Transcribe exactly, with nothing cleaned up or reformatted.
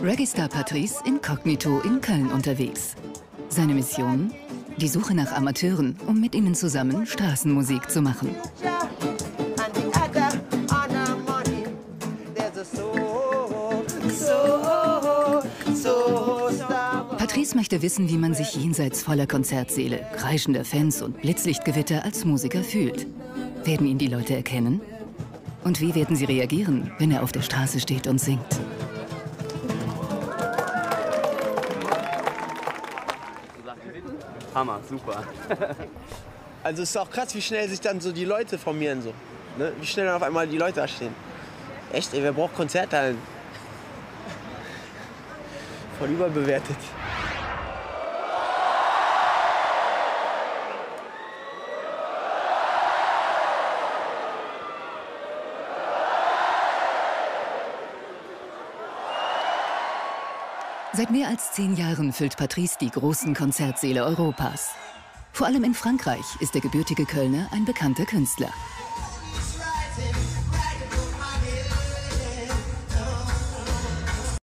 Reggae-Star Patrice inkognito in Köln unterwegs. Seine Mission? Die Suche nach Amateuren, um mit ihnen zusammen Straßenmusik zu machen. Patrice möchte wissen, wie man sich jenseits voller Konzertsäle, kreischender Fans und Blitzlichtgewitter als Musiker fühlt. Werden ihn die Leute erkennen? Und wie werden sie reagieren, wenn er auf der Straße steht und singt? Hammer, super. Also es ist auch krass, wie schnell sich dann so die Leute formieren. So, ne? Wie schnell dann auf einmal die Leute da stehen. Echt, ey, wer braucht Konzerthallen? Voll überbewertet. Seit mehr als zehn Jahren füllt Patrice die großen Konzertsäle Europas. Vor allem in Frankreich ist der gebürtige Kölner ein bekannter Künstler.